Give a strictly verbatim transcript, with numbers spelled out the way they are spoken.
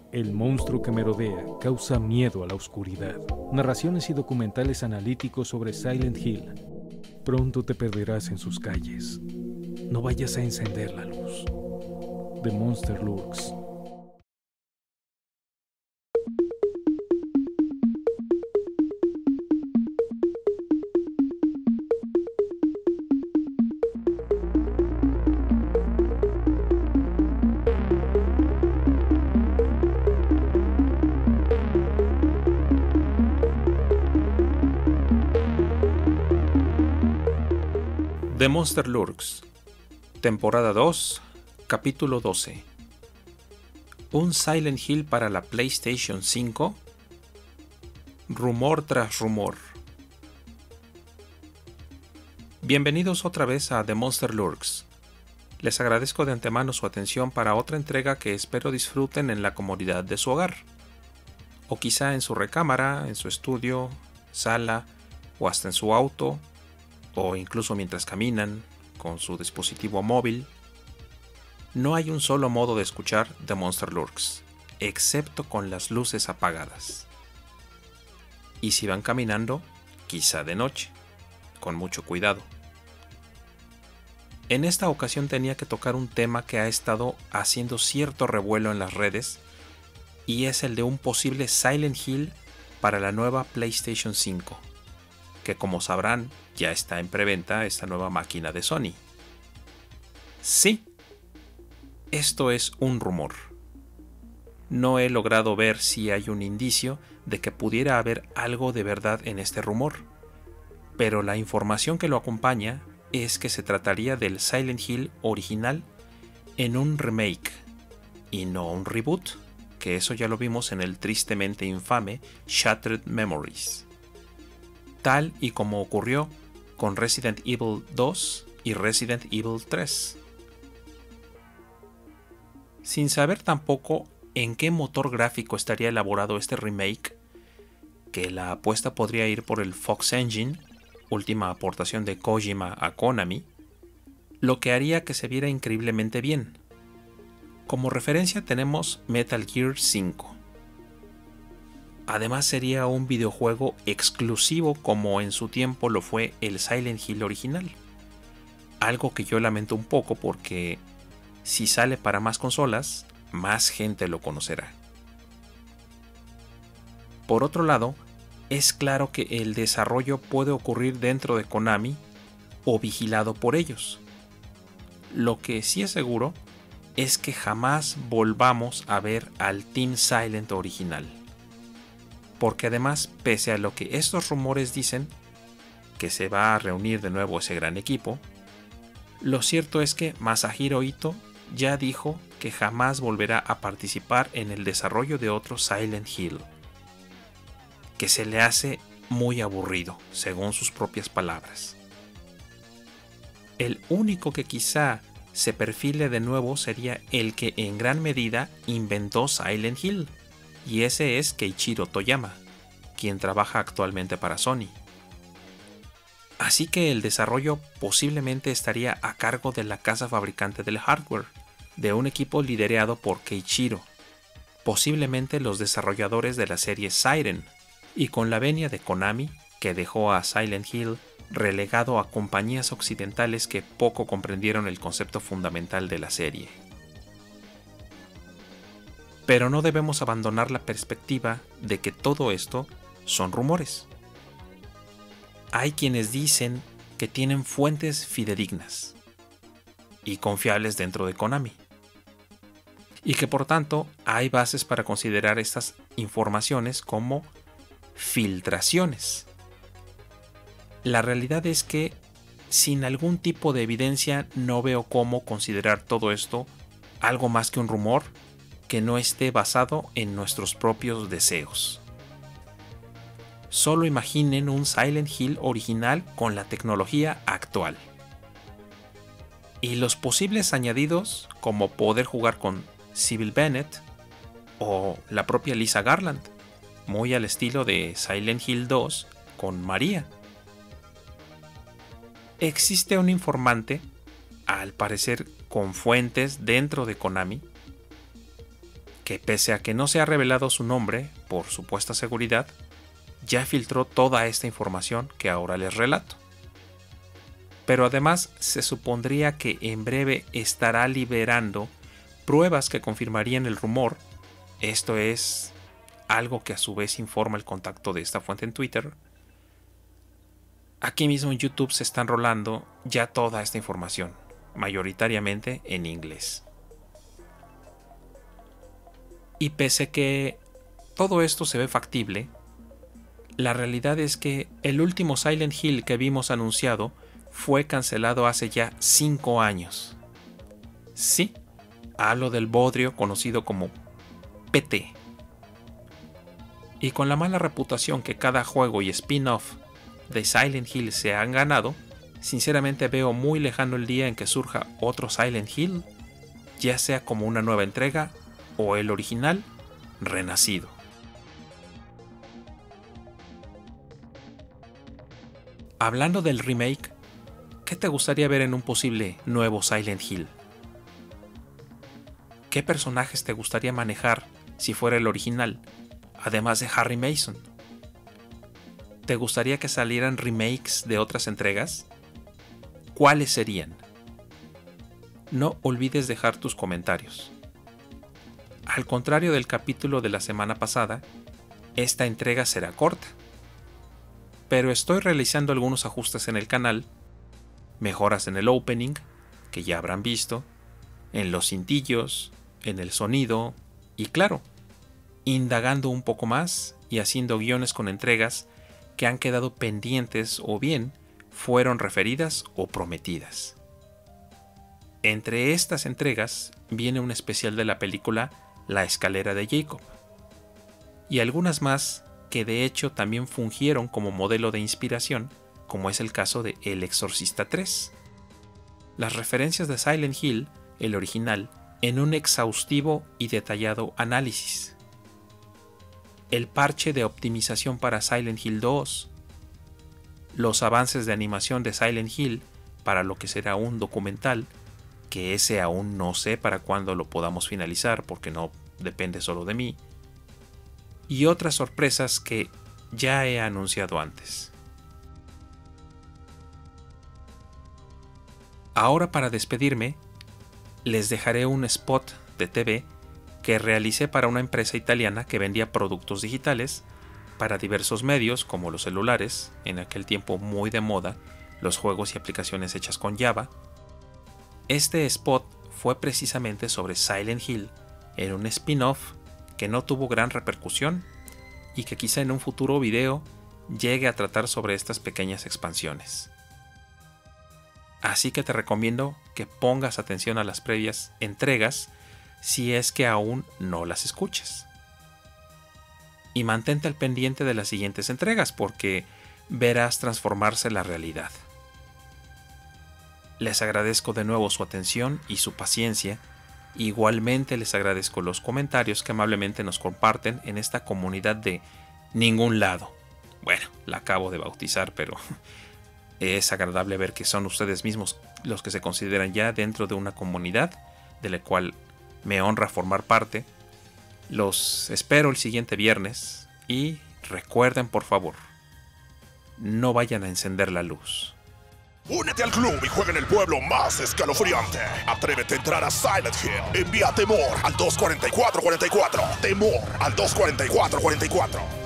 El monstruo que merodea causa miedo a la oscuridad. Narraciones y documentales analíticos sobre Silent Hill. Pronto te perderás en sus calles. No vayas a encender la luz. The Monster Lurks. The Monster Lurks, temporada dos, capítulo doce. ¿Un Silent Hill para la PlayStation cinco? Rumor tras rumor. Bienvenidos otra vez a The Monster Lurks. Les agradezco de antemano su atención para otra entrega que espero disfruten en la comodidad de su hogar. O quizá en su recámara, en su estudio, sala o hasta en su auto, o incluso mientras caminan con su dispositivo móvil. No hay un solo modo de escuchar The Monster Lurks, excepto con las luces apagadas. Y si van caminando, quizá de noche, con mucho cuidado. En esta ocasión tenía que tocar un tema que ha estado haciendo cierto revuelo en las redes, y es el de un posible Silent Hill para la nueva PlayStation cinco. Que como sabrán, ya está en preventa esta nueva máquina de Sony. Sí, esto es un rumor. No he logrado ver si hay un indicio de que pudiera haber algo de verdad en este rumor, pero la información que lo acompaña es que se trataría del Silent Hill original en un remake, y no un reboot, que eso ya lo vimos en el tristemente infame Shattered Memories. Tal y como ocurrió con Resident Evil dos y Resident Evil tres. Sin saber tampoco en qué motor gráfico estaría elaborado este remake, que la apuesta podría ir por el Fox Engine, última aportación de Kojima a Konami, lo que haría que se viera increíblemente bien. Como referencia tenemos Metal Gear cinco. Además sería un videojuego exclusivo como en su tiempo lo fue el Silent Hill original. Algo que yo lamento un poco porque si sale para más consolas, más gente lo conocerá. Por otro lado, es claro que el desarrollo puede ocurrir dentro de Konami o vigilado por ellos. Lo que sí es seguro es que jamás volvamos a ver al Team Silent original. Porque además, pese a lo que estos rumores dicen, que se va a reunir de nuevo ese gran equipo, lo cierto es que Masahiro Ito ya dijo que jamás volverá a participar en el desarrollo de otro Silent Hill, que se le hace muy aburrido, según sus propias palabras. El único que quizá se perfile de nuevo sería el que en gran medida inventó Silent Hill, y ese es Keiichiro Toyama, quien trabaja actualmente para Sony. Así que el desarrollo posiblemente estaría a cargo de la casa fabricante del hardware, de un equipo liderado por Keiichiro, posiblemente los desarrolladores de la serie Siren, y con la venia de Konami, que dejó a Silent Hill relegado a compañías occidentales que poco comprendieron el concepto fundamental de la serie. Pero no debemos abandonar la perspectiva de que todo esto son rumores. Hay quienes dicen que tienen fuentes fidedignas y confiables dentro de Konami, y que por tanto hay bases para considerar estas informaciones como filtraciones. La realidad es que sin algún tipo de evidencia no veo cómo considerar todo esto algo más que un rumor que no esté basado en nuestros propios deseos. Solo imaginen un Silent Hill original con la tecnología actual. Y los posibles añadidos, como poder jugar con Sybil Bennett o la propia Lisa Garland, muy al estilo de Silent Hill dos con María. Existe un informante, al parecer con fuentes dentro de Konami, que pese a que no se ha revelado su nombre por supuesta seguridad, ya filtró toda esta información que ahora les relato. Pero además se supondría que en breve estará liberando pruebas que confirmarían el rumor. Esto es algo que a su vez informa el contacto de esta fuente en Twitter. Aquí mismo en YouTube se están rolando ya toda esta información, mayoritariamente en inglés. Y pese a que todo esto se ve factible, la realidad es que el último Silent Hill que vimos anunciado fue cancelado hace ya cinco años. Sí, hablo del bodrio conocido como P T. Y con la mala reputación que cada juego y spin-off de Silent Hill se han ganado, sinceramente veo muy lejano el día en que surja otro Silent Hill, ya sea como una nueva entrega o el original renacido. Hablando del remake, ¿qué te gustaría ver en un posible nuevo Silent Hill? ¿Qué personajes te gustaría manejar si fuera el original, además de Harry Mason? ¿Te gustaría que salieran remakes de otras entregas? ¿Cuáles serían? No olvides dejar tus comentarios. Al contrario del capítulo de la semana pasada, esta entrega será corta. Pero estoy realizando algunos ajustes en el canal, mejoras en el opening, que ya habrán visto, en los cintillos, en el sonido y claro, indagando un poco más y haciendo guiones con entregas que han quedado pendientes o bien fueron referidas o prometidas. Entre estas entregas viene un especial de la película La escalera de Jacob y algunas más que de hecho también fungieron como modelo de inspiración, como es el caso de El Exorcista tres. Las referencias de Silent Hill, el original, en un exhaustivo y detallado análisis. El parche de optimización para Silent Hill dos. Los avances de animación de Silent Hill para lo que será un documental, que ese aún no sé para cuándo lo podamos finalizar porque no depende solo de mí. Y otras sorpresas que ya he anunciado antes. Ahora para despedirme, les dejaré un spot de T V que realicé para una empresa italiana que vendía productos digitales para diversos medios como los celulares, en aquel tiempo muy de moda, los juegos y aplicaciones hechas con Java. Este spot fue precisamente sobre Silent Hill en un spin-off que no tuvo gran repercusión y que quizá en un futuro video llegue a tratar sobre estas pequeñas expansiones. Así que te recomiendo que pongas atención a las previas entregas si es que aún no las escuchas. Y mantente al pendiente de las siguientes entregas porque verás transformarse la realidad. Les agradezco de nuevo su atención y su paciencia. Igualmente les agradezco los comentarios que amablemente nos comparten en esta comunidad de Ningún Lado. Bueno, la acabo de bautizar, pero es agradable ver que son ustedes mismos los que se consideran ya dentro de una comunidad de la cual me honra formar parte. Los espero el siguiente viernes y recuerden por favor, no vayan a encender la luz. Únete al club y juega en el pueblo más escalofriante. Atrévete a entrar a Silent Hill. Envía temor al dos cuatro cuatro cuatro cuatro. Temor al dos cuatro cuatro cuatro cuatro.